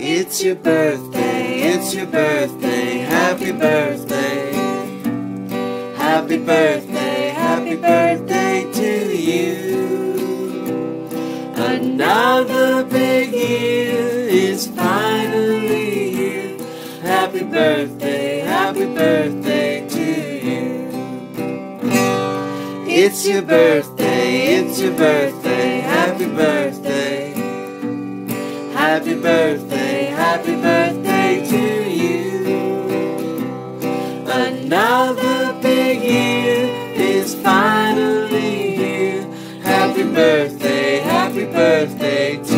It's your birthday, it's your birthday, happy birthday. Happy birthday, happy birthday to you. Another big year is finally here. Happy birthday to you. It's your birthday, it's your birthday, happy birthday. Happy birthday to you. Another big year is finally here. Happy birthday to you.